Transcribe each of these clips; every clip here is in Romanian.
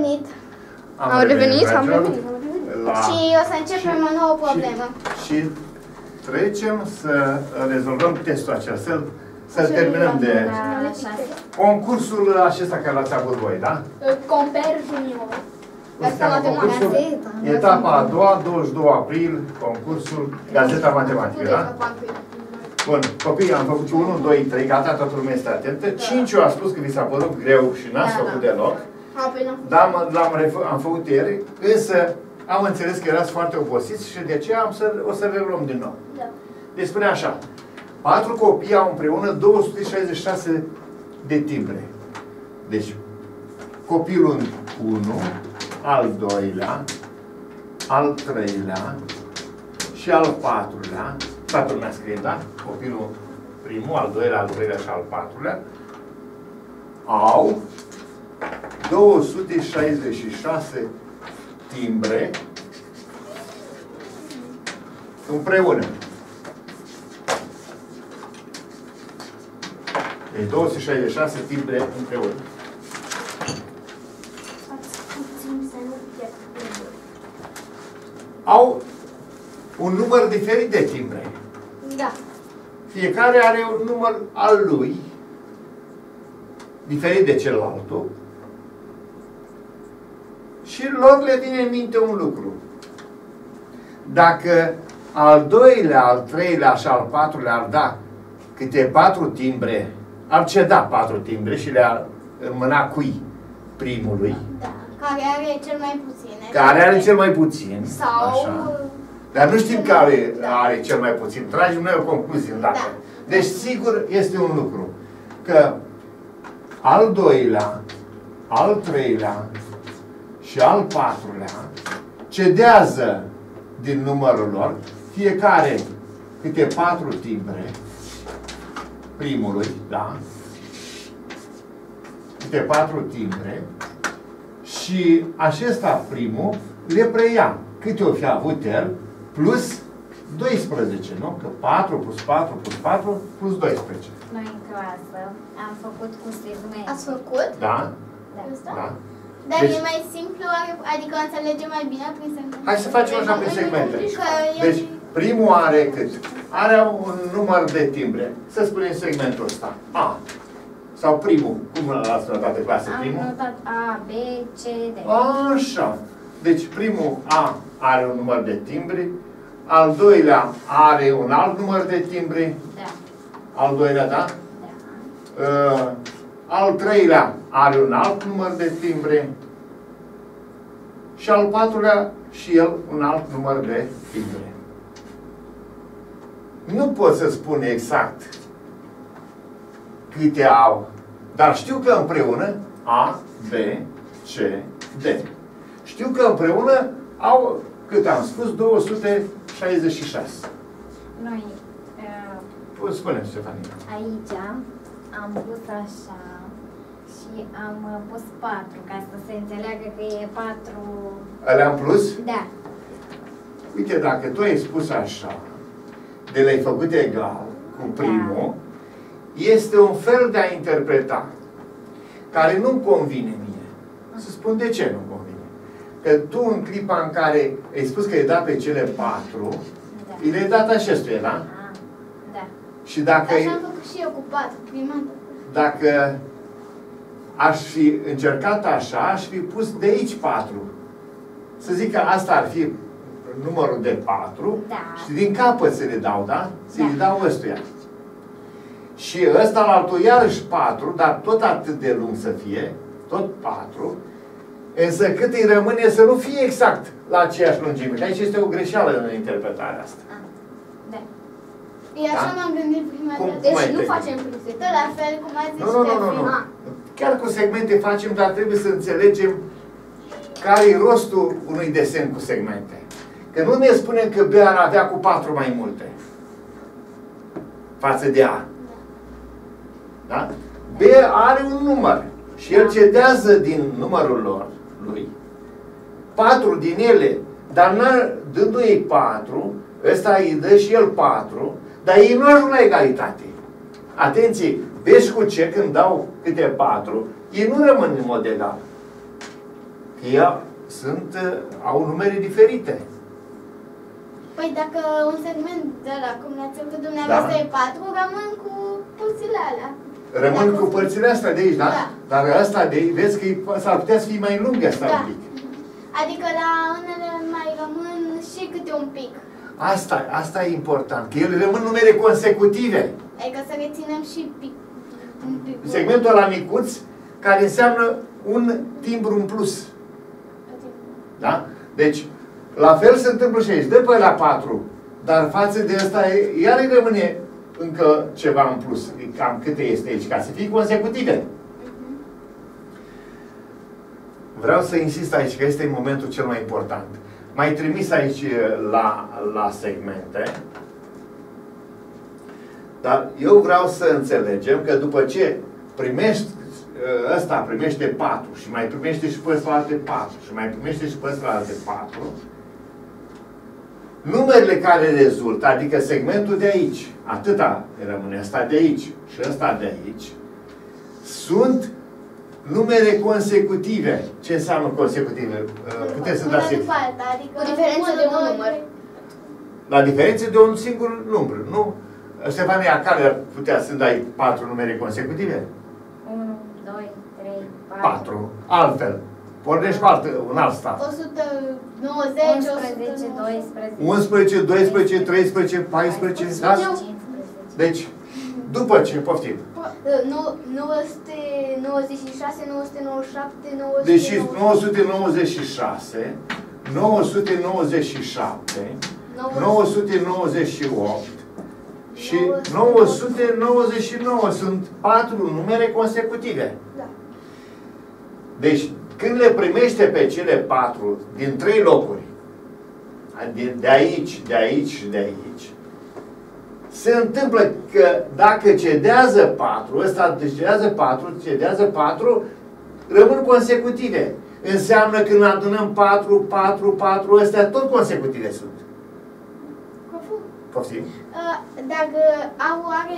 revenit. Am revenit. Și o să începem o nouă problemă. Și trecem să rezolvăm testul acesta, să terminăm de concursul acesta care l-ați avut voi, da? Comper Junior. Concursul, etapa a doua, 22 april, concursul Gazeta Matematică, da? Bun, copii, am făcut 1, 2, 3, gata, toată lumea este atentă. 5 a spus că vi s-a părut greu și n-ați făcut deloc. Dar am făcut ieri, însă am înțeles că erați foarte obosiți și de aceea o să le luăm din nou. Deci spune așa, 4 copii au împreună 266 de timbre. Deci, copilul 1, al doilea, al treilea și al patrulea, toată lumea scrie, da? Copilul primul, al doilea, al treilea și al patrulea au 266 timbre împreună. Deci 266 timbre împreună. Au un număr diferit de timbre. Da. Fiecare are un număr al lui, diferit de celălaltul. Și lor le vine în minte un lucru. Dacă al doilea, al treilea și al patrulea ar da câte 4 timbre, ar ceda 4 timbre și le-ar înmâna cui? Primului. Da. Care are cel mai puțin. Care are cel mai puțin. Sau... Așa. Dar nu știm care are cel mai puțin. Tragem noi o concluzie îndată. Da. Deci, sigur, este un lucru. Că al doilea, al treilea și al patrulea cedează din numărul lor fiecare câte 4 timbre primului, da? Câte 4 timbre și acesta primul le preia câte o fi avut el plus 12, nu? Că 4 plus 4 plus 4 plus 12. Noi în clasă am făcut cu segmente. Ați făcut? Da? Da. Da. Dar deci, e mai simplu, adică înțelege mai bine prin segmente. hai să facem așa prin segmente. Deci, deci, primul are cât? Are un număr de timbre. Să spunem segmentul ăsta. A. Sau primul. Cum l-ați notat de clasă? Primul? Am notat A, B, C, D. Așa. Deci primul A are un număr de timbri. Al doilea are un alt număr de timbri. Da. Al doilea, da? Da. Al treilea are un alt număr de timbre. Și al patrulea și el un alt număr de timbre. Nu pot să spun exact câte au, dar știu că împreună A, B, C, D. Știu că împreună au, cât am spus, 266. Noi Spune-mi, Stefania. aici am pus așa și am pus 4 ca să se înțeleagă că e 4. Le-am plus? Da. Uite, dacă tu ai spus așa, de le-ai făcut egal cu primul, este un fel de a interpreta care nu-mi convine mie. Să spun de ce nu convine. Că tu în clipa în care ai spus că ai dat pe cele 4, Da. îi le-ai dat acestuia, da? Da. Și dacă, Așa am făcut și eu cu 4, prima dată. dacă aș fi încercat așa, aș fi pus de aici 4. Să zic că asta ar fi numărul de 4 Da. și din capăt se le dau, da? Se Da. le dau ăstuia. Și ăsta la altul iarăși 4, dar tot atât de lung să fie, tot 4, însă cât îi rămâne să nu fie exact la aceeași lungime. Că aici este o greșeală în interpretarea asta. Da. E așa m-am gândit prima Cum- dată. cum ai Deci nu gândit? facem prin segmente. Tot la fel cum ați zis Nu. pe prima. Chiar cu segmente facem, dar trebuie să înțelegem care e rostul unui desen cu segmente. Că nu ne spunem că B ar avea cu 4 mai multe față de A. Da? B are un număr și el cedează din numărul lor, lui, 4 din ele, dar dându-i 4, ăsta îi dă și el 4, dar ei nu ajung la egalitate. Atenție, vezi cu ce când dau câte 4, ei nu rămân în mod egal. Ei au numere diferite. Păi dacă un segment de ăla, cum ne-ați făcut dumneavoastră, e 4, rămân cu părțile alea. Rămân cu părțile astea de aici, da? Da. Dar asta de aici, vezi că s-ar putea să fie mai lungă asta un pic. Adică la unele mai rămân și câte un pic. Asta e important, că ele rămân numere consecutive. Adică să reținem și un pic. Segmentul ăla micuț, care înseamnă un timbru în plus. Da? Deci, la fel se întâmplă și aici. Dă pe la 4, dar față de asta, iar îi rămâne încă ceva în plus. Cam câte este aici, ca să fie consecutive. Vreau să insist aici, că este momentul cel mai important. Mai trimis aici la segmente. Dar eu vreau să înțelegem că după ce primești, ăsta primește 4 și mai primește și pe alte 4 și mai primește și pe alte 4, numerele care rezultă, adică segmentul de aici, atâta rămâne, ăsta de aici și ăsta de aici, sunt numere consecutive. Ce înseamnă consecutive? Puteți să dați Adică cu diferență de un număr. La diferență de un singur număr, nu? Ștefania, care ar putea să dai 4 numere consecutive? 1, 2, 3, 4. Altfel. Pornești cu un alt stat. 190, 11, 12, 11, 12, 13, 14, da? 15. Deci, după ce, poftim. 996, 997, 998. Deci 996, 997, 998 și 999 sunt 4 numere consecutive. Da. Deci, când le primește pe cele 4 din 3 locuri, de aici, de aici și de aici, se întâmplă că dacă cedează 4, ăsta cedează 4, rămân consecutive. Înseamnă că când adunăm 4, 4, 4, astea tot consecutive sunt. Poftim? Dacă are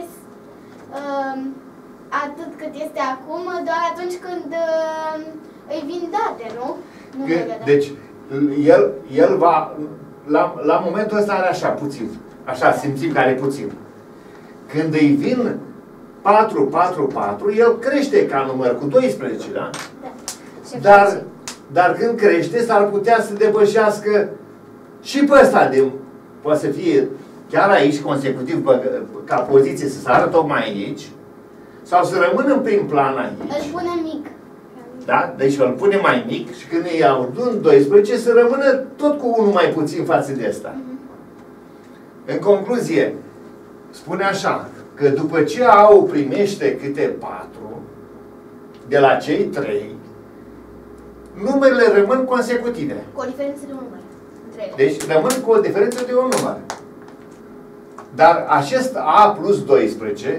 atât cât este acum, doar atunci când îi vin date, nu? Deci, el va, la momentul ăsta are așa, puțin. Așa, simțim că are puțin. Când îi vin 4, 4, 4, el crește ca număr cu 12, da? Da. Dar când crește, s-ar putea să depășească și pe ăsta, poate să fie chiar aici, consecutiv, ca poziție, să sară tocmai aici, sau să rămână în prim plan aici. Îl pune mic. Da? Deci îl pune mai mic și când îi adun 12, să rămână tot cu unul mai puțin față de ăsta. În concluzie, spune așa, că după ce primește câte 4, de la cei 3, numerele rămân consecutive. Cu o diferență de un număr. Deci rămân cu o diferență de un număr. Dar acest A plus 12,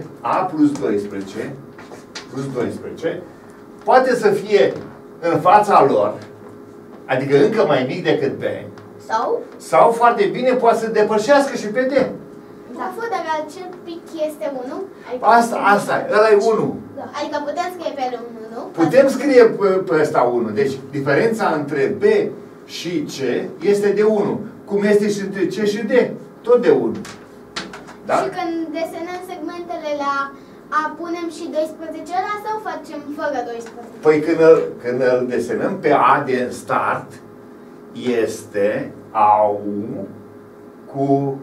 poate să fie în fața lor, adică încă mai mic decât B, sau foarte bine poate să depășească și pe D. Da, dar acel pic este 1? Asta, ăla e 1. Adică putem scrie pe el 1, nu? Putem scrie pe ăsta 1. Deci diferența între B și C este de 1. Cum este și între C și D? Tot de 1. Da? Și când desenăm segmentele la A, punem și 12 ăla sau facem fără 12? Păi când îl desenăm pe A de start, este AU cu,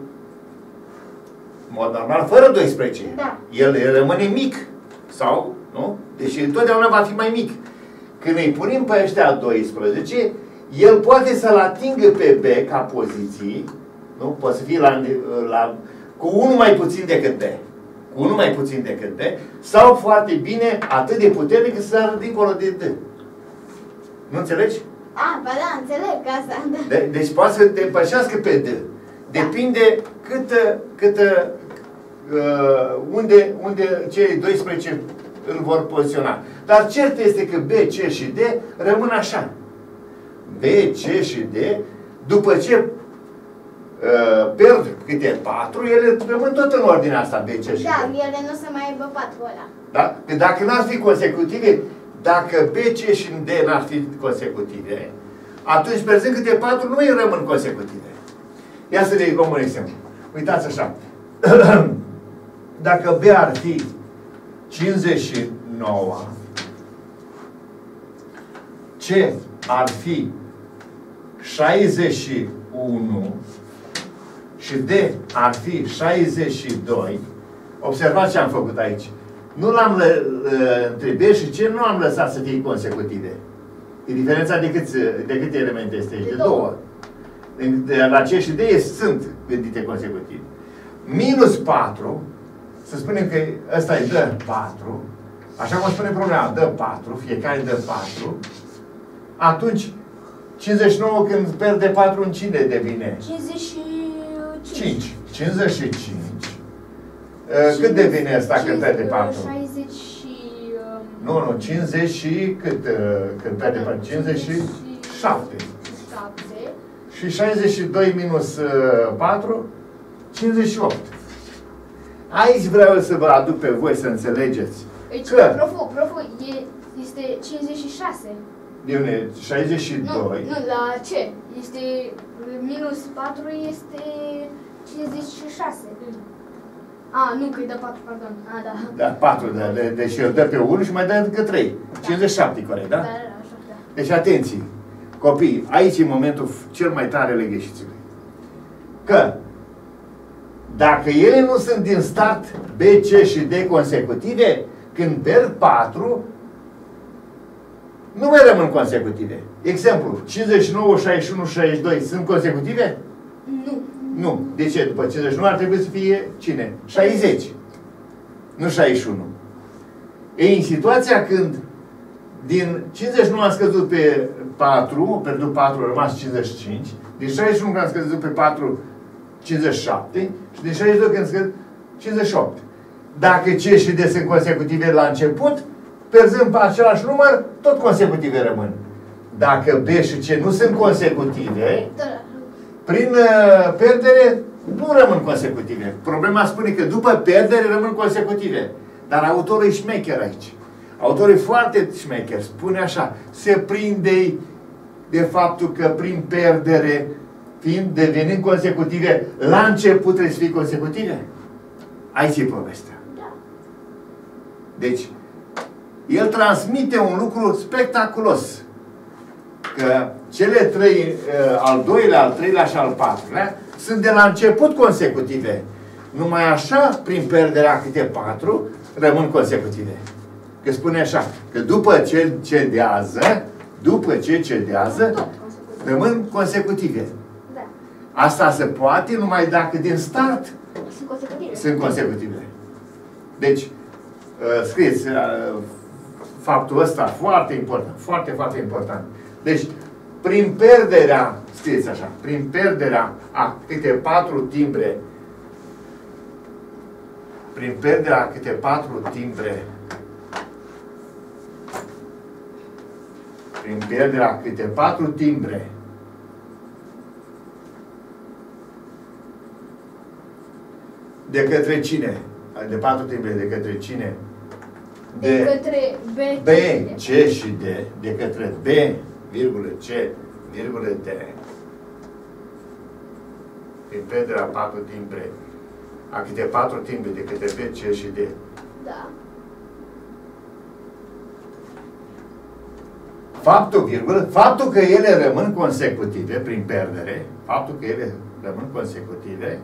în mod normal, fără 12. Da. El rămâne mic. Sau, nu? Deci întotdeauna va fi mai mic. Când îi punem pe ăștia 12, el poate să-l atingă pe B ca poziții, nu? Poate să fie cu unul mai puțin decât D. Cu unul mai puțin decât D. Sau foarte bine, atât de puternic, să sară dincolo de D. Nu înțelegi? Ba da, înțeleg asta. Da. Deci poate să depășească pe D. Depinde unde cei 12 îl vor poziționa. Dar cert este că B, C și D rămân așa. B, C și D, după ce pierd câte 4, ele rămân tot în ordinea asta, B, C și D. Da, ele nu se mai aibă 4 ăla. Da? Că dacă n-ar fi consecutive, dacă B, C și D n-ar fi consecutive, atunci, prezent câte 4, nu mai rămân consecutive. Ia să le luăm un exemplu. Uitați așa. Dacă B ar fi 59, C ar fi 61 și D ar fi 62, observați ce am făcut aici. Nu l-am între B și C nu am lăsat să fie consecutive. E diferența de câte elemente este aici? De 2. La C și D sunt gândite consecutiv. Minus 4, să spunem că ăsta îi dă 4, așa cum spune problema, dă 4, fiecare dă 4, atunci 59 când pierde 4 în cine devine? 55. 55. Cât devine ăsta când pierde 4? 60 Nu, 50 și cât când pierde 4? 57. Și 62 minus 4, 58. Aici vreau să vă aduc pe voi să înțelegeți. Deci, că... Profu, este 56. De unde? 62. Nu, la ce? Este minus 4 este 56. Nu, că îi dă 4, pardon. Da. Da, 4, da. Deci el dă pe 1 și mai dă încă 3. 57, corect, da? Da, așa, da. Deci atenție, copii, aici e momentul cel mai tare al gheșițului. Că dacă ele nu sunt din start B, C și D consecutive, când pierd 4, nu mai rămân consecutive. Exemplu, 59, 61, 62 sunt consecutive? Nu. Nu. De ce? După 59 ar trebui să fie cine? 60. Nu 61. E în situația când din 59 am scăzut pe 4, am pierdut 4, a rămas 55. Din 61 când am scăzut pe 4, 57. Și din 62 când am scăzut 58. Dacă C și D sunt consecutive la început, pierzând pe același număr, tot consecutive rămân. Dacă B și C nu sunt consecutive, prin pierdere nu rămân consecutive. Problema spune că după pierdere rămân consecutive. Dar autorul e șmecher aici. Autorul e foarte șmecher. Spune așa, se prinde de faptul că prin pierdere, devenind consecutive, la început trebuie să fie consecutive. Aici e povestea. Deci, el transmite un lucru spectaculos. Că cele trei, al doilea, al treilea și al patrulea, sunt de la început consecutive. Numai așa, prin pierderea câte 4, rămân consecutive. Că spune așa, că după ce cedează, rămân consecutive. Da. Asta se poate numai dacă din start sunt consecutive. Deci, scrieți faptul ăsta foarte important, foarte, foarte important. Deci, prin pierderea, scrieți așa, prin pierderea a câte 4 timbre, prin pierderea câte 4 timbre, prin pierderea câte 4 timbre, de către cine? De 4 timbre, de către cine? De către B, C și D, de către B, virgulă, C, virgulă, D, prin pierderea 4 timbre, a câte 4 timbre, de către B, C și D. Da. Faptul că ele rămân consecutive prin pierdere, faptul că ele rămân consecutive,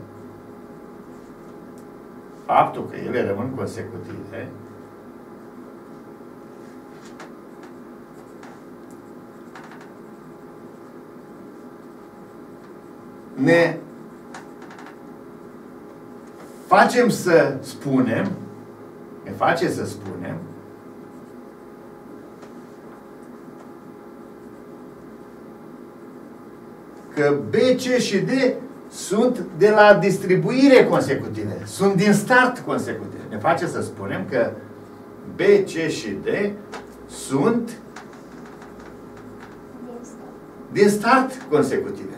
ne face să spunem că B, C și D sunt de la distribuire consecutive. Sunt din start consecutive. Ne face să spunem că B, C și D sunt din start consecutive.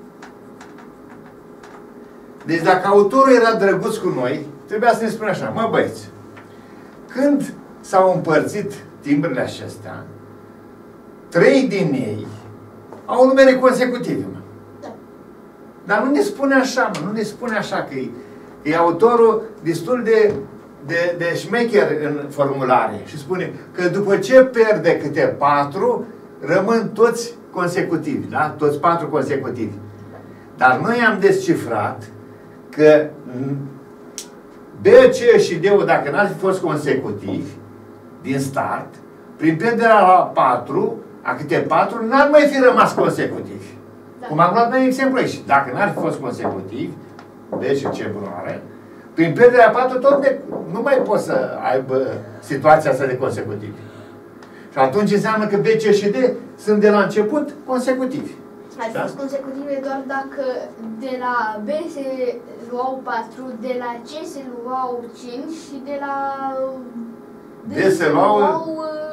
Deci dacă autorul era drăguț cu noi, trebuia să ne spună așa, mă băieți, când s-au împărțit timbrele acestea, 3 din ei au numere consecutive, mă. Da. Dar nu ne spune așa, mă, nu ne spune așa, că e autorul destul de șmecher în formulare și spune că după ce pierde câte 4, rămân toți consecutivi, da? Toți 4 consecutivi. Dar noi am descifrat că B, C și D, dacă n-ar fi fost consecutivi din start, prin pierderea la 4, a câte 4, n-ar mai fi rămas consecutivi. Da. Cum am luat noi exemplu aici. Dacă n-ar fi fost consecutivi, B și C bunoare, prin pierderea 4 tot nu mai poți să aibă situația asta de consecutivi. Și atunci înseamnă că B, C și D sunt de la început consecutivi. Ar fi fost consecutive doar dacă de la B se luau 4, de la C se luau 5 și de la D se luau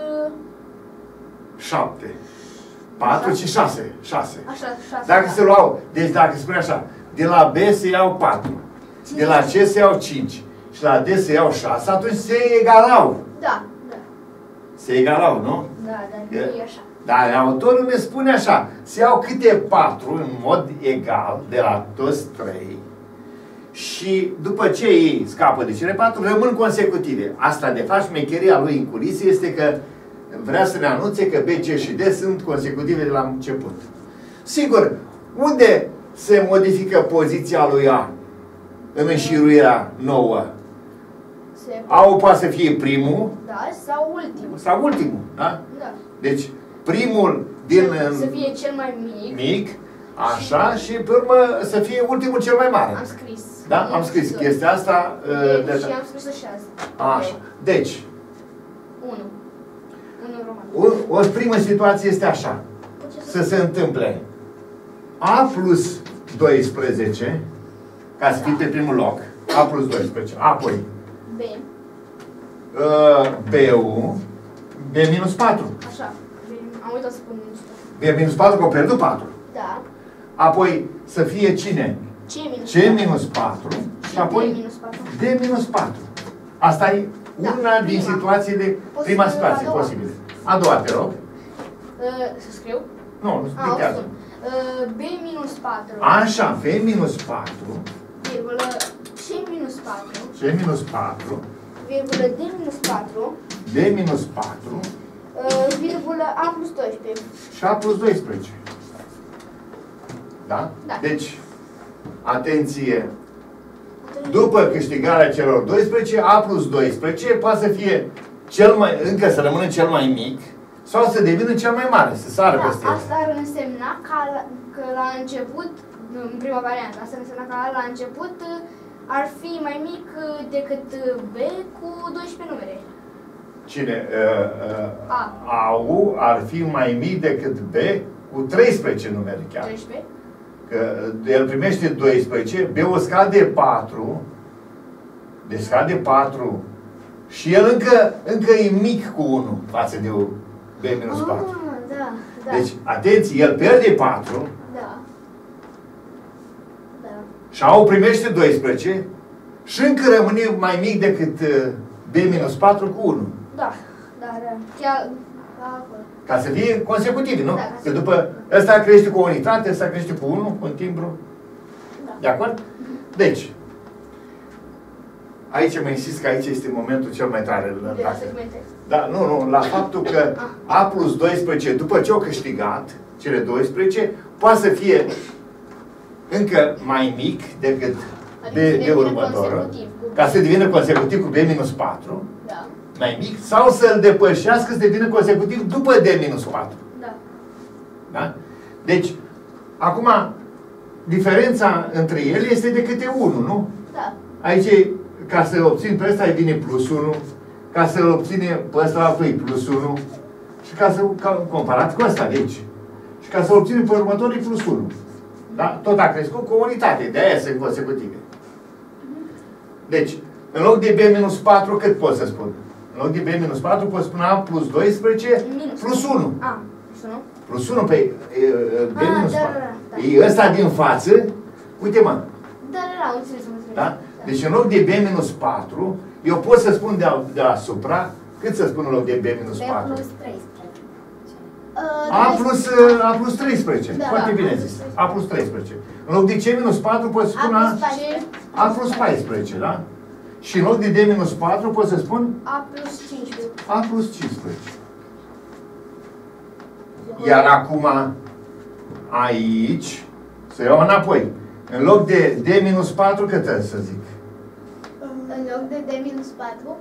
7. 4 și 6. 6. Așa, 6. Dacă se luau, deci dacă spune așa, de la B se iau 4, de la C se iau 5 și la D se iau 6, atunci se egalau. Da, da. Se egalau, nu? Da, dar nu e așa. Dar autorul ne spune așa, se iau câte 4 în mod egal de la toți 3 și după ce ei scapă de cele 4, rămân consecutive. Asta, de fapt, șmecheria lui în culise este că vrea să ne anunțe că B, C și D sunt consecutive de la început. Sigur, unde se modifică poziția lui A în înșiruirea nouă? A-ul poate să fie primul. Da, sau ultimul. Sau ultimul, da? Da. Deci, primul din... Să fie cel mai mic. Așa, și pe urmă să fie ultimul cel mai mare. Am scris. Da? Am scris chestia asta. Și am scris-o și azi. Așa. Deci. 1 roman. O primă situație este așa. Să se întâmple A plus 12, ca să fie pe primul loc. A plus 12. Apoi B. B-ul. B minus 4. Așa. Am uitat să spun minus 4. B minus 4, că o pierdut 4. Da. Apoi să fie cine? C minus 4. Și apoi D minus 4. Asta e una din situațiile, prima situație posibilă. A doua, te rog. Să scriu? Nu, nu scriu. B minus 4. Așa, B minus 4. Virgulă C minus 4. C minus 4. Virgulă D minus 4. D minus 4. Virgulă A plus 12. Și A plus 12. Da? Da. Deci, atenție. După câștigarea celor 12, A plus 12 poate să fie încă să rămână cel mai mic sau să devină cel mai mare, să sară peste el. Asta ar însemna că la început, în prima variantă, asta ar însemna că la început ar fi mai mic decât B cu 12 numere. Cine? A-ul ar fi mai mic decât B cu 13 numere chiar. 13? Că el primește 12, B-ul scade 4, deci scade 4 și el încă e mic cu 1 față de B minus 4. Da, da. Deci, atenție, el pierde 4 da. Da. și A-ul primește 12 și încă rămâne mai mic decât B minus 4 cu 1. Da, da, chiar acolo. Ca să fie consecutiv, nu? Da, că după ăsta crește cu o unitate, ăsta crește cu 1, cu un timbru. Da. De acord? Deci, aici mă insist că aici este momentul cel mai tare. De la segmente. Da, nu, la faptul că A plus 12, după ce au câștigat cele 12, poate să fie încă mai mic decât de următorul, ca să devină consecutiv cu B minus 4. Da. Mai mic, sau să-l depășească să devină consecutiv după D minus 4. Da. Da? Deci, acum, diferența între ele este de câte 1, nu? Da. Aici, ca să obțin pe ăsta, îi vine plus 1, ca să-l obține pe ăsta la plus 1, și ca să, comparat cu ăsta, deci. Și ca să obținem pe următorul, e plus 1. Da? Tot a crescut cu o unitate, de-aia sunt consecutive. Deci, în loc de B minus 4, cât pot să spun? În loc de B minus 4, pot spune A plus 12 plus 1. A, plus 1? Plus 1 pe B minus 4. Da. E ăsta din față, uite mă. Da, înțeles. Da? Deci în loc de B minus 4, eu pot să spun deasupra Cât să spun în loc de B minus 4? B plus 13. A plus 13. Da. Foarte bine zis. A plus 13. În loc de C minus 4 poți spun A plus 14, da? Și în loc de D minus 4 pot să spun A plus 15. A plus 15. Iar acum, aici, să iau înapoi. În loc de D minus 4, cât trebuie să zic? În loc de D minus 4,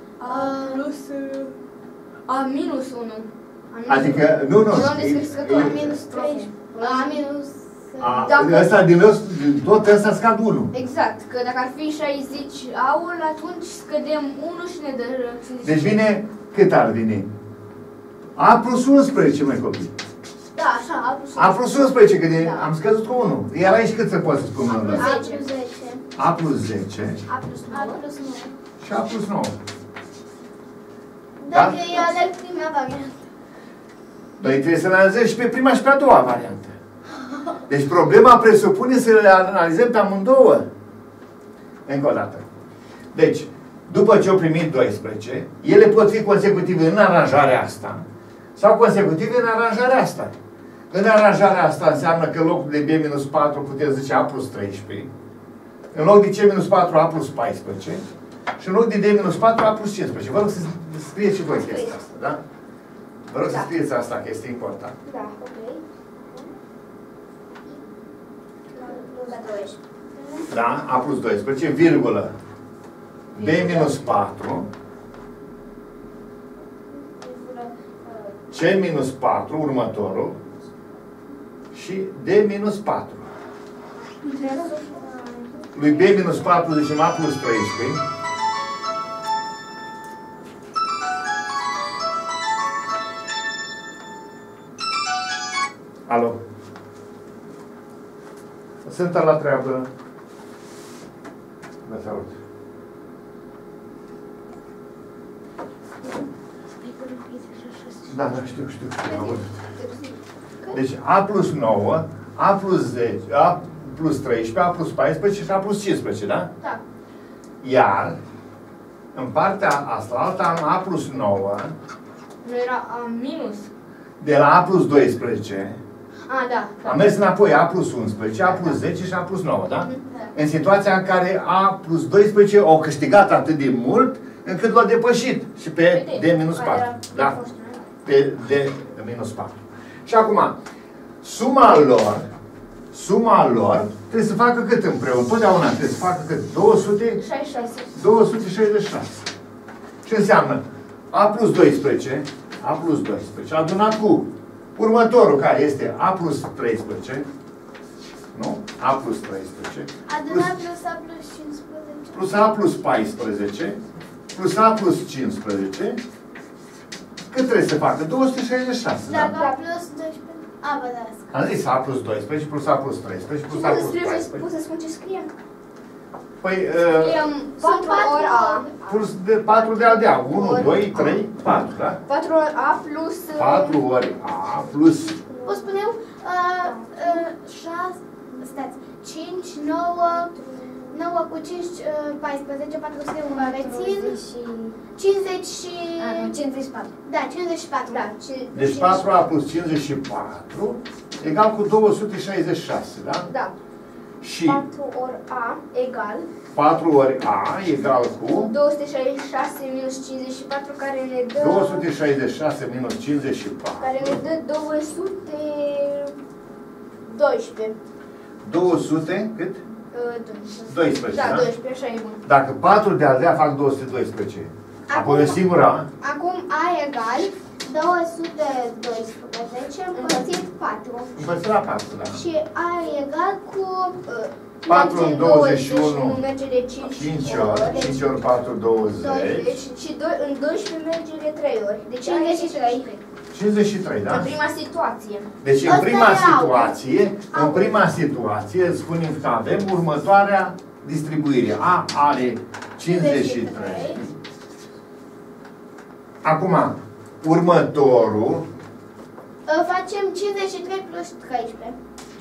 A minus 1. Adică, nu, A minus 3. A minus... Ăsta din tot ăsta scad 1. Exact, că dacă ar fi 60 aur, atunci scădem 1 și ne dă 50. Deci vine, cât ar veni? A plus 11, mai copii. Da, așa, A plus 11. A plus 11, că Da. am scăzut cu 1. Iar aici cât se poate să spun? A plus 10. A plus 10 A plus 9. și A plus 9. Dacă e aleg prima variantă. Noi trebuie să le analizăm și pe prima și pe a doua variantă. Deci problema presupune să le analizăm pe amândouă. Încă o dată. Deci, după ce au primit 12, ele pot fi consecutive în aranjarea asta sau consecutive în aranjarea asta. În aranjarea asta înseamnă că în locul de B minus 4 putem zice A plus 13, în loc de C minus 4 A plus 14 și în loc de D minus 4 A plus 15. Vă rog să scrieți și voi chestia asta, da? Vă rog să scrieți asta, că este important. Da, ok. Da? A plus 12, virgulă. B minus 4. C minus 4, următorul. Și D minus 4. Lui B minus 4 zicem A plus 13. Alo? Sunt la treabă. Vă salut. Da, știu, am văzut. Deci A plus 9, A plus 10, A plus 13, A plus 14 și A plus 15, da? Da. Iar, în partea asta, alta am A plus 9, Nu era A minus? de la A plus 12, Da. am mers înapoi A plus 11, A plus 10 și A plus 9, da? În situația în care A plus 12 au câștigat atât de mult, încât l-au depășit și pe D minus 4. Da? Pe D minus 4. Și acum, suma lor trebuie să facă cât împreună? Totdeauna trebuie să facă cât? 266. Ce înseamnă? A plus 12, adunat cu următorul, care este A plus 13, nu? A plus 13, Adunat plus A plus 15. plus A plus 14, plus A plus 15, cât trebuie să facă? 266, da? Da, plus 12. Am zis A plus 12, plus A plus 13, plus A plus 14. Poți să spun ce scriem? Păi, Scriem 4 ori A. plus de 4 de al dea. 1, 2, 3, 4, da? 4 ori A plus... 4 ori A plus... Pot spune eu? 6... Stați. 5, 9... 9 cu 5, 14, 400 un rețin, 50 și... Nu, 54. Da, 54. Da. Deci 4A plus 54 egal cu 266, da? Da. Și 4 ori A egal 4 ori A egal cu 266 minus 54, care ne dă... 266 minus 54. Care ne dă 212. 200, cât? 12, da? Da, 12, așa e bun. Dacă 4 de al dea fac 212. Apoi o singură A. Acum A egal 212 împărțit 4. Împărțit la 4, da. Și A egal cu 4 în 21 merge de 5 ori. 5 ori 4, 20. Și în 12 merge de 3 ori. Deci 53. 53, da? În prima situație. Deci în prima situație, spunem că avem următoarea distribuire. A are 53. Acum, următorul... Facem 53 plus 13.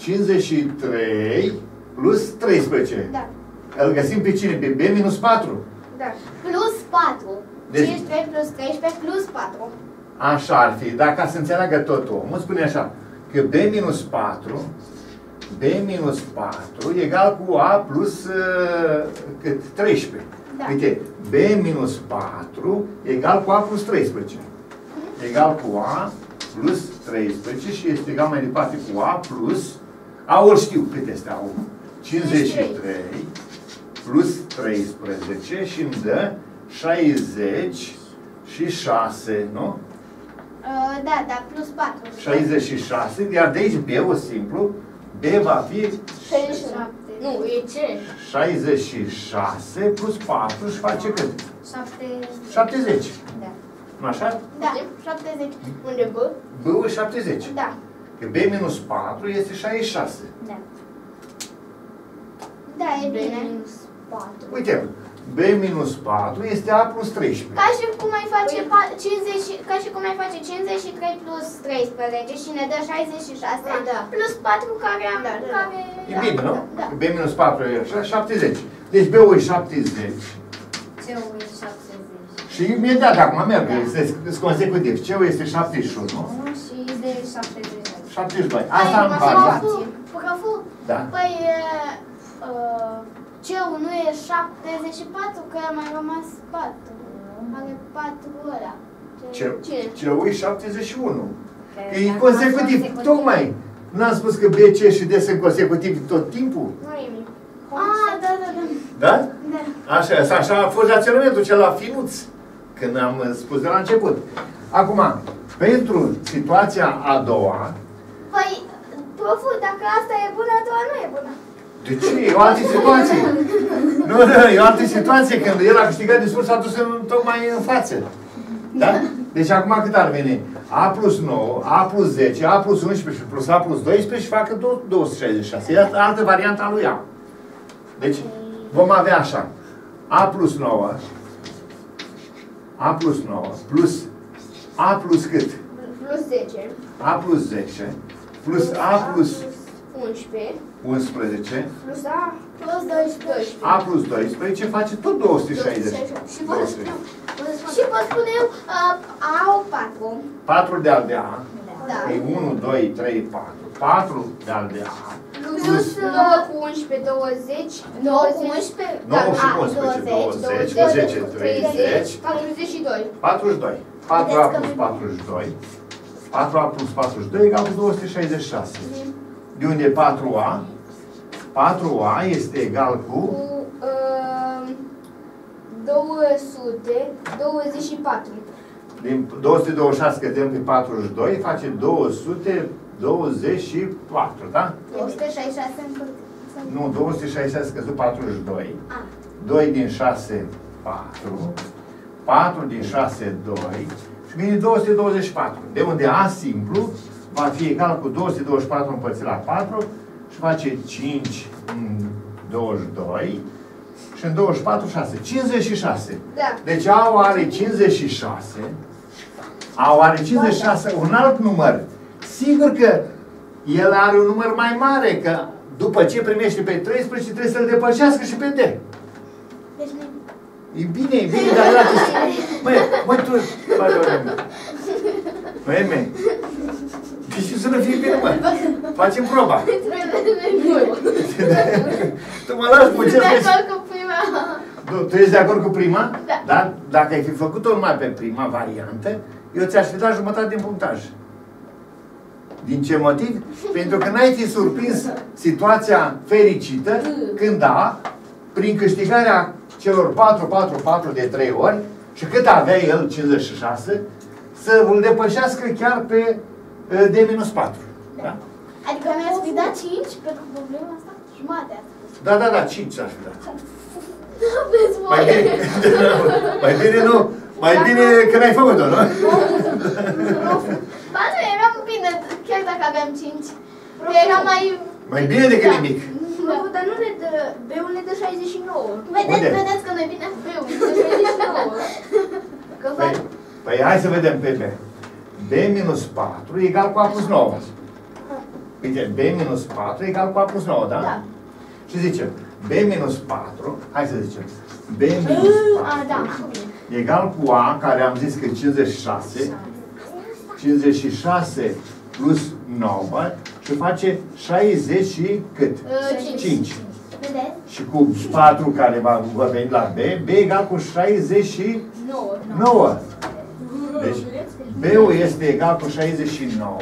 53 plus 13. Da. Îl găsim pe cine? Pe B minus 4? Da. Plus 4. Deci, 5, 3 plus 13 plus 4. așa ar fi, dar ca să înțeleagă tot omul, spune așa, că B minus 4, B minus 4 egal cu A plus cât? 13. Da. Uite, B minus 4 egal cu A plus 13. Egal cu A plus 13 și este egal mai departe cu A plus, A-ul știu cât este A-ul. 53 plus 13 și îmi dă 66, nu? Da, da, plus 4. 66, iar de aici B-ul simplu, B va fi 67. Nu, e ce? 66 plus 4 și face cât? 70. 70. Da. Nu așa? Da, 70. Unde B? B-ul e 70. Da. Că B minus 4 este 66. Da. Da, e B bine. minus 4. Uite, B minus 4 este A plus 13. Ca și cum ai face 50, ca și cum ai face 53 plus 13 și ne dă 66 Da. plus 4 care am care E bine, nu? Da. B minus 4 e așa, 70. Deci B-ul e 70. C-ul e 70. Și imediat acum merg, Da. sunt consecutiv. C-ul este 71. Și D 72. 72. Asta am Profu, față. profu, Da. păi C-ul nu e 74, că a mai rămas 4. Are 4 ăla. C-ul e 71. Că E dacă consecutiv. consecutiv. Tocmai. N-am spus că B, C și D sunt consecutivi tot timpul? Nu e nimic. Ah, da, da, da. Da? Da. Așa a fost raționamentul cel la finuț, când am spus de la început. Acum, pentru situația a doua, Păi, profu, dacă asta e bună, a doua nu e bună. de ce? E o altă situație. Nu, e o altă situație, când el a câștigat discurs, s-a dus tocmai în față. Da? Deci acum cât ar veni? A plus 9, A plus 10, A plus 11 și plus A plus 12 și facă tot 266. E altă variantă a lui A. Deci vom avea așa. A plus 9, A plus 9, plus A plus cât? Plus 10. A plus 10, plus A plus 11. 11, Plus A plus 12. A plus 12 face tot 260. Și pot spune eu A 4. 4 de al de A. Da. E 1, 2, 3, 4. 4 de al de A. Plus 9 cu 11, 20. 9 cu 11. 9 și 11, 20, cu 10, 30. 42. 42. 4A plus 42. 4A plus 42 egal cu 266. De unde e 4A? 4A este egal cu... Cu 224. Din 226 scădem pe 42, face 224, da? 266 încât. Nu, 266 scăzut 42. A. 2 din 6, 4. 4 din 6, 2. Și vine 224. De unde A simplu va fi egal cu 224 împărțit la 4 și face 5 în 22 și în 24, 6. 56. Da. Deci A are 56. A are 56, un alt număr. Sigur că el are un număr mai mare, că după ce primește pe 13, trebuie să-l depășească și pe D. Deci nu. E bine, dar el a Măi, tu... Măi, deci să nu fie bine, mă. Facem proba. Tu mă lași puțin. De acord cu prima. Tu ești de acord cu prima? Da. Dar dacă ai fi făcut-o numai pe prima variantă, eu ți-aș fi dat jumătate din punctaj. Din ce motiv? Pentru că n-ai fi surprins situația fericită când A, prin câștigarea celor 4 de 3 ori, și cât avea el, 56, să îl depășească chiar pe D-4. Da? Adică mi-ați fi dat 5 pentru problema asta? Jumate a spus. Da, 5 aș fi dat. Nu aveți Mai voie. bine nu. Mai bine că n-ai făcut-o, nu? Ba nu, eram bine, chiar dacă aveam 5. Era mai... Mai bine decât nimic. Dar nu ne dă... B-ul ne dă 69. Unde? Vedeți că noi bine B-ul ne dă 69. Că fac... Păi hai să vedem pe B. B minus 4 egal cu A plus 9. Uite, B minus 4 egal cu A plus 9, da? Da. Și zicem, B minus 4, hai să zicem, B minus 4 da. egal cu A, care am zis că e 56, 56 plus 9 și face 60 și cât? 5. Și cu 4 care va veni la B, B egal cu 69. Deci B-ul este egal cu 69.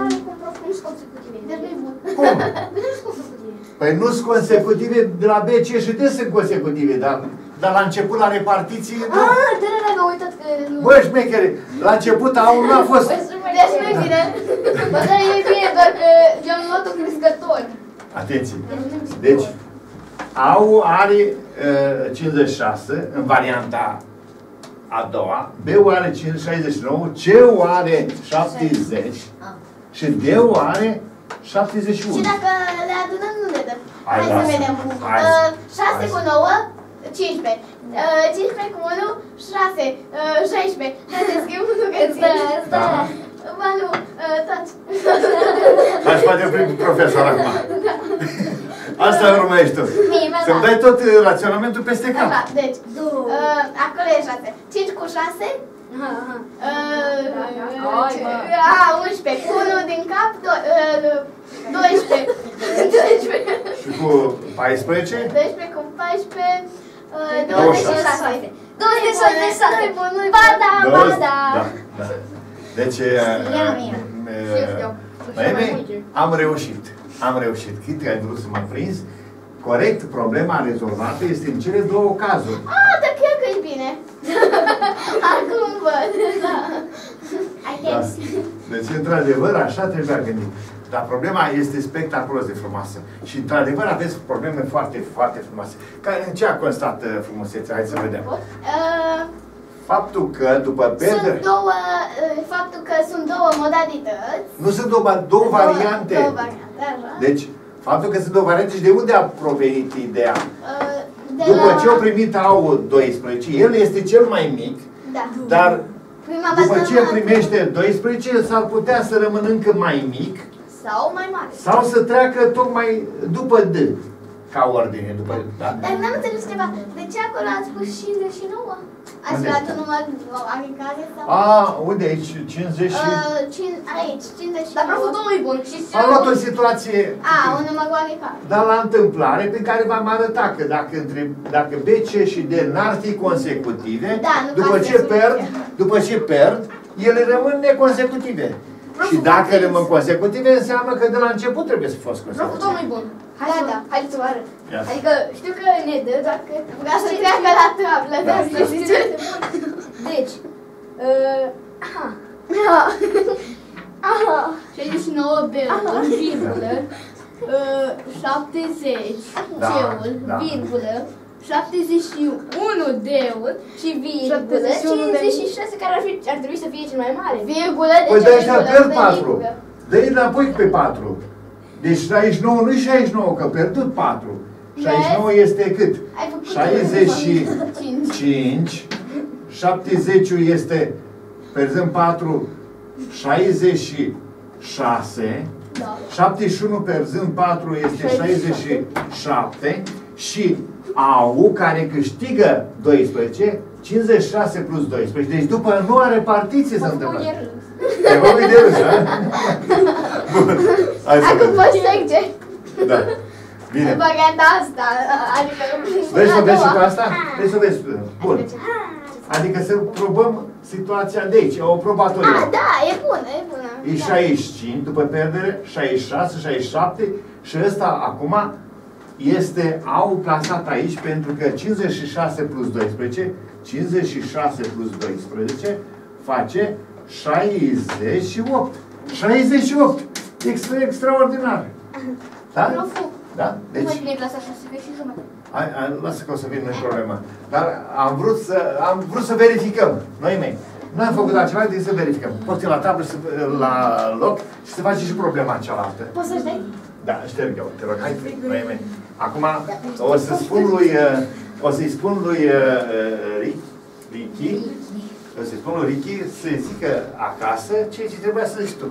Cum? Păi nu sunt consecutive de la B, C și D sunt consecutive, dar la început, la repartiție... am uitat că... Bă, șmechere, la început A1 nu a fost... Deci nu e bine. Bă, dar e bine, doar că eu am luat-o crescător. Atenție. Deci, A-ul are 56 în varianta a doua, B-ul are 69, C-ul are 70 și D-ul are 71. Și dacă le adunăm, nu ne dă. Hai să vedem. 6 cu 9, 15. 15 cu 1, 6. 16. Haideți că e unul găsit. Da. Ba nu, taci. Aș face primul profesor acum. Asta urmărești tu. Să-mi dai tot raționamentul peste cap. Așa, deci, acolo e 6. 5 cu 6. 11. Cu 1 din cap, 12. 12. Și cu 14? 12 cu 14. 26. 266. Ba da, ba da. Da. Deci, am reușit. Am reușit. Cât ai vrut să mă prins, corect, problema rezolvată este în cele două cazuri. Dar chiar că e bine. Acum văd. Da. Deci, într-adevăr, așa trebuia gândit. Dar problema este spectaculos de frumoasă. Și, într-adevăr, aveți probleme foarte, foarte frumoase. În ce a constat frumusețea? Hai să vedem. Faptul că, după perdere... Faptul că sunt două modalități. Nu sunt două variante. Două variante, așa. Deci, faptul că sunt două variante și de unde a provenit ideea? După ce au primit A-ul 12, el este cel mai mic, dar după ce primește 12, s-ar putea să rămână încă mai mic sau mai mare. Sau să treacă tocmai după D, ca ordine. După, da. Dar n-am înțeles ceva. De ce acolo ați spus 59? Ați luat un număr agricare sau? Unde aici? 50 și... Aici, 50. Dar profundul nu-i bun. Am luat o situație... un număr agricare. Dar la întâmplare, pe care v-am arătat că dacă B, C și D n-ar fi consecutive, după ce perd, ele rămân neconsecutive. Și dacă rămân consecutive, înseamnă că de la început trebuie să fost consecutive. Profundul nu-i bun. Haideți să vă arăt. Adică știu că ne dă, doar că ca să treacă la tablă. Deci, 69 B-ul, virgulă, 70 C-ul, virgulă, 71 D-ul și virgulă, 56 care ar trebui să fie cel mai mare. Virgulă, deci de ăștia pierd 4. Dă-i înapoi pe 4. Deci 69 nu-i 69, că pierdut 4. 69 este cât? 65. 70 este, pierzând 4, 66. 71 pierzând 4 este 67. Și A-ul care câștigă 12, 56 plus 12. Deci după noua repartiție se întâmplă. Te vom de râs, ha? Bun. Acum poți trece. Da. Bine. Varianta asta, adică... Vrei să vezi și cu asta? Vrei să vezi? Bun. Adică să probăm situația de aici, o probatorie. Da, e bună, e bună. E 65 după perdere, 66, 67 și ăsta acum este A-ul plasat aici pentru că 56 plus 12, 56 plus 12 face 68. 68! Extraordinar! Da? Da? Deci... Nu mai bine clasa 6, că și jumătate. Lasă că o să vin, nu-i problemă. Dar am vrut să verificăm, noi mei. Nu am făcut altceva decât să verificăm. Poți la tablă, la loc și să faci și problema cealaltă. Poți să-și dai? Da, șterg eu, te rog, hai, noi mei. Acum o să-i spun lui Ricky, o să-i spun lui Ricky să zică acasă ceea ce trebuia să zici tu.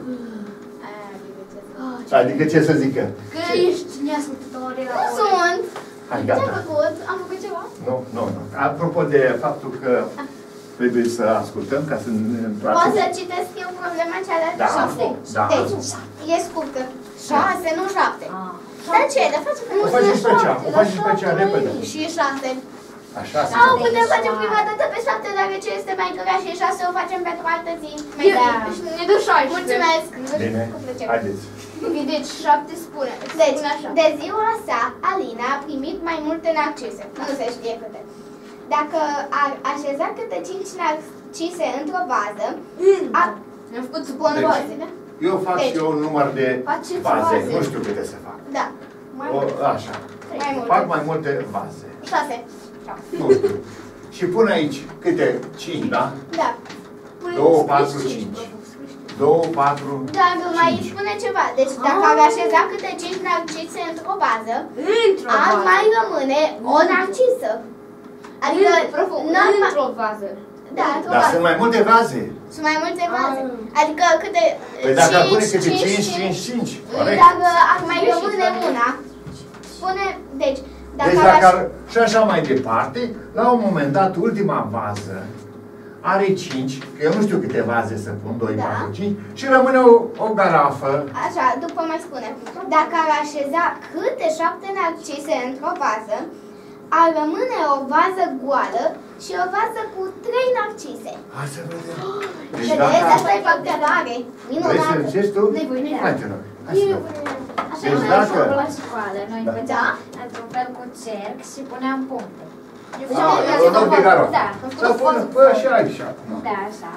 Adică ce să zică? Că ești neascultătoare la ore. Nu sunt! Hai, gata. Ce-ai făcut? Am făcut ceva? Nu. Apropo de faptul că trebuie să ascultăm ca să ne întoarcem. Poți să citesc eu problema cealaltă? Da, 6. da. Deci, e scurtă. 6, nu 7. Dar ce? Dar facem O facem special, o facem special, repede. și 6. Așa se Sau putem face prima dată pe 7, dacă ce este mai grea și 6 o facem pentru altă zi. Ne dă 6. Mulțumesc. Bine, haideți. Deci 7 spune. Deci, de ziua sa, Alina a primit mai multe narcise. Nu se știe câte. Dacă ar așeza câte 5 narcise într-o vază, Ne-am făcut suponoase, da? Eu fac și eu un număr de Faceți vaze, vaze. nu știu câte să fac. Da. Mai mult. Așa. Mai mult. Fac mai multe vaze. 6. Nu știu. Și pun aici câte 5, da? Da. 2, 4, 5. 2, 4, Dar mai spune ceva. Deci dacă ar așeza câte 5 narcise într-o vază, ar mai rămâne o narcisă. Adică într-o vază. Da, într-o Dar vază. sunt mai multe vaze. Sunt mai multe vaze. Adică câte Păi dacă ar pune câte 5, 5, 5. Corect. Dacă ar mai rămâne una. Spune, deci, Deci dacă ar, și așa mai departe, la un moment dat, ultima vază are 5, că eu nu știu câte vaze să pun, 2, Da. 4, 5, și rămâne o garafă. Așa, după mai spune. Dacă ar așeza câte 7 narcise într-o vază, ar rămâne o vază goală și o vază cu 3 narcise. Hai să vedem. Vedeți? Asta e foarte tare. Vrei să Minunată. încerci tu? Hai te rog. Hai să rog. Așa Deci e. dacă... La școală, noi Da. făceam într-un fel cu cerc și puneam puncte. Un loc de garafă. Da. Să pun, bă, și aici. Da, așa.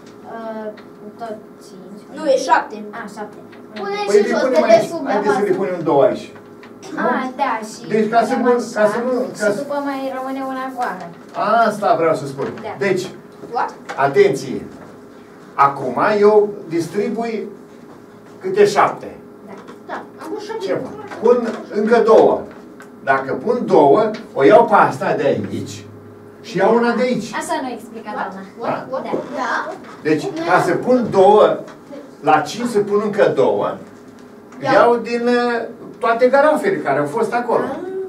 Cu tot 5. Nu, e 7. A, 7. Pune Păi și le jos punem de aici. desubt de Haideți să le vază. punem 2 aici. Ah, da, și... Deci ca să punem nu- ca să așa, nu- ca Și să- după mai rămâne una goală. Asta vreau să spun. Da. Deci, What? atenție. Acum eu distribui câte 7. Da, am pus 7. Ce fac? Pun încă 2. Dacă pun 2, o iau pe asta de aici și iau una de aici. Așa nu explica doamna. Da? Da. Da. Deci, ca să pun 2, la 5 să pun încă 2, iau din toate garafele care au fost acolo.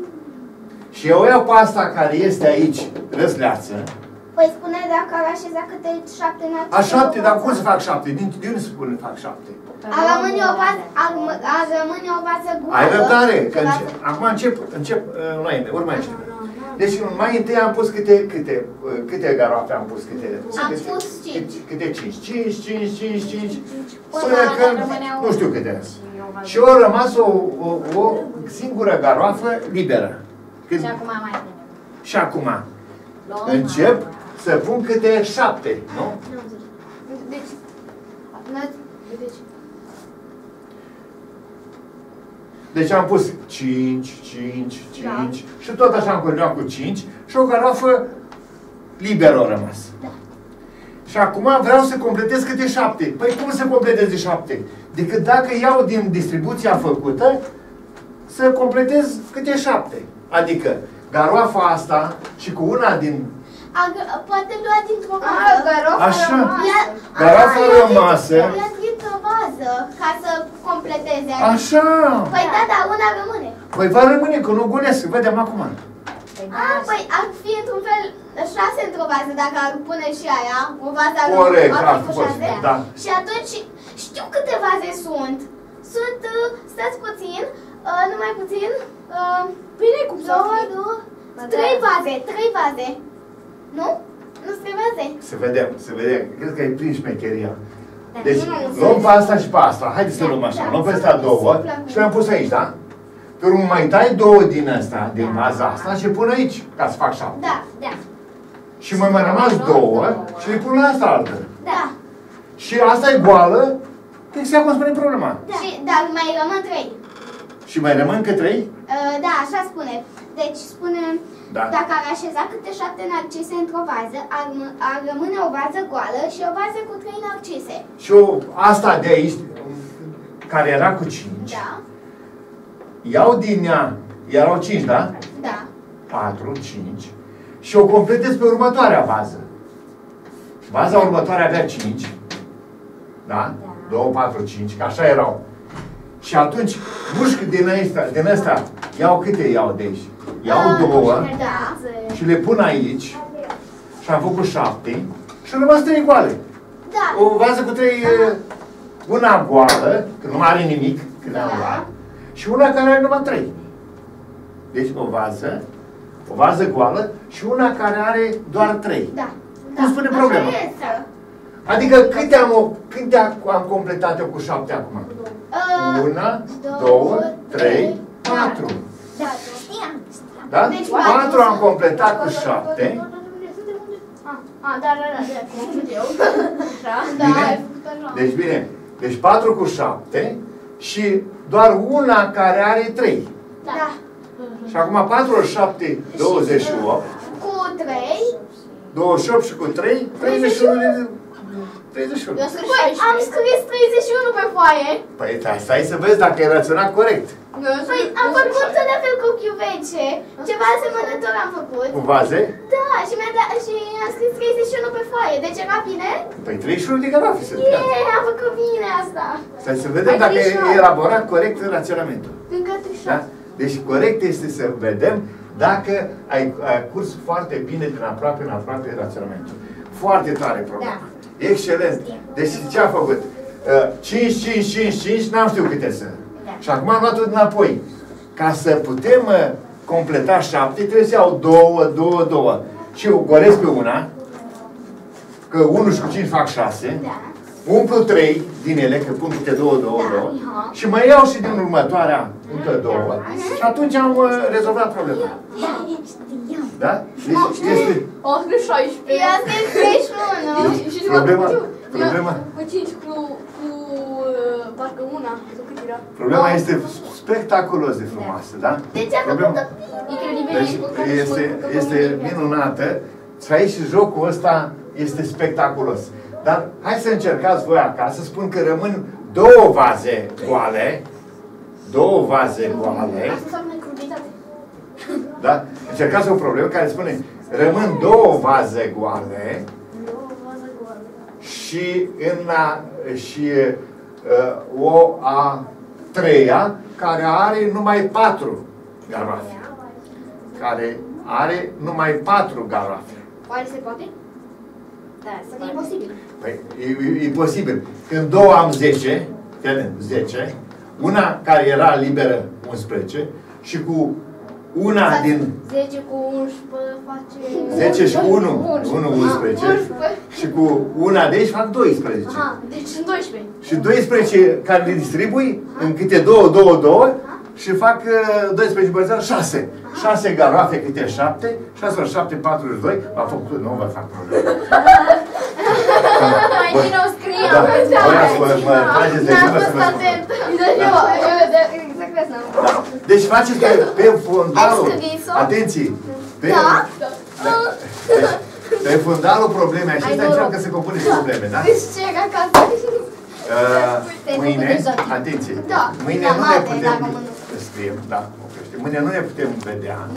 Și eu iau pe asta care este aici, răsleață. Păi spune dacă ar așeza câte 7 narcise. A 7, dar cum să fac 7? De unde se spune fac 7? Ar rămâne o vază, ar rămâne o vază goală. Ai răbdare, că Ceva- acum încep înainte, urmește. Deci mai întâi am pus câte garoafe am pus? Am pus 5. Câte 5? 5, 5, 5, 5. Până Până la când, rămânea nu știu una. câte. Și o vază. Și a rămas o singură garoafă liberă. Și acum mai bine. Și acum Luăm încep mai- să pun câte 7, nu? Deci, Deci am pus 5, 5, 5 și tot așa am continuat cu 5 și o garoafă liberă a rămas. Da. Și acum vreau să completez câte 7. Păi cum să completez de 7? Decât dacă iau din distribuția făcută să completez câte 7. Adică garoafa asta și cu una din... poate lua dintr-o vază. Așa. Ia- Garoafa ia rămasă. Ia dintr-o vază ca să completeze. Așa! Păi da, dar una rămâne. Păi va rămâne, că nu golesc, vedem acum. Păi da, Păi ar fi într-un fel 6 într-o vază dacă ar pune și aia, o vază ar Corect, ar ar fi fi cu fost, 6. da. Și atunci știu câte vaze sunt. Sunt, stați puțin, numai puțin, bine cum să fie? 3 vaze, 3 vaze. Nu? Nu sunt 3 vaze. Să vedem, să vedem. Cred că ai prins șmecheria. Da. Deci, Nu, nu, luăm pe asta și pe asta. Haideți să luăm așa. Da, Luăm pe da. asta 2 și le-am pus aici, da? Pe urmă mai dai 2 din asta, din Da. vaza asta și pun aici, ca să fac 7. Da, Da. Și mai rămas 2 și le pun la asta altă. da. Și asta e goală, exact cum spune problema. Și, dar mai rămân 3. Și mai rămân că 3? Da, așa spune. Deci spune, Da. dacă ar așeza câte 7 narcise într-o vază, ar rămâne o vază goală și o vază cu 3 narcise. Și asta de aici, care era cu 5, Da? iau din ea, erau 5, da? Da. 4, 5 și o completez pe următoarea vază. Vaza următoare avea 5, da? 2, 4, 5, că așa erau. Și atunci, mușc din ăsta, iau câte iau de aici? Iau 2 Da. și le pun aici și am făcut 7 Și rămas 3 goale. Da. O vază cu 3, una goală, că nu are nimic, când am luat, și una care are numai 3. Deci o vază goală și una care are doar 3. Da. Cum spune problema? Adică câte am completat eu cu 7 acum? 1, 2, 3, 4. Da, știam. Da? Deci 4 am completat cu 7. Da, Bine? Deci bine. Deci 4 cu 7 și doar una care are 3. Da. Și acum 4 ori 7, 28. Cu 3. 28 și cu 3, 31 de... 31. Păi, am scris 31 pe foaie. Păi, stai să vezi dacă e raționat corect. Păi, am făcut la fel cu chiuvece. Ceva asemănător am făcut. Cu vaze? Da, și am scris 31 pe foaie. Deci era bine? Păi 31 de garafe sunt. Am făcut bine asta. Stai să vedem dacă e elaborat corect raționamentul. Încă 37. Da? Deci corect este să vedem dacă ai curs foarte bine din aproape în aproape raționamentul. Foarte tare problema. Da. Excelent. Deci ce a făcut? 5, 5, 5, 5, n-am știut câte sunt. Da. Și acum am luat-o înapoi. Ca să putem completa 7, trebuie să iau 2, 2, 2. Și eu golesc pe una, că 1 și cu 5 fac 6. Da. Umplu 3 din ele, că pun câte 2, 2, 2. Și mai iau și din următoarea încă 2. Și atunci am rezolvat problema. Da? Deci este... Am scris 16. Eu am scris 31. Problema... Cu 5 cu parcă una, sau cât era? Problema este spectaculos de frumoasă, da? Deci a făcut Deci este minunată. Și aici jocul ăsta este spectaculos. Dar hai să încercați voi acasă, spun că rămân 2 vaze goale. 2 vaze goale. Asta înseamnă cruditate. Da? Încercați o problemă care spune rămân 2 vaze goale și o a 3-a care are numai 4 garafe. Care are numai 4 garafe. Oare se poate? Da, se E posibil. Păi, e posibil. Când 2 am 10, 10, una care era liberă 11 și cu una din... 10 cu 11 face... 10 și cu 1, 11. Și cu una de aici fac 12. Aha, deci sunt 12. Și 12 care le distribui în câte 2, 2, 2 și fac 12 bățari 6. 6 garafe câte 7, 6 ori 7, 42. M-a făcut, nu vă fac probleme. Mai bine o scriem. Da, voi mă trageți de gândă să vă spun. Deci faceți pe fundalul, atenție, pe fundalul problemei acestea încearcă să compune și probleme, da? Deci ce acasă? Mâine, atenție, mâine nu ne putem, scriem, da, mâine nu ne putem vedea.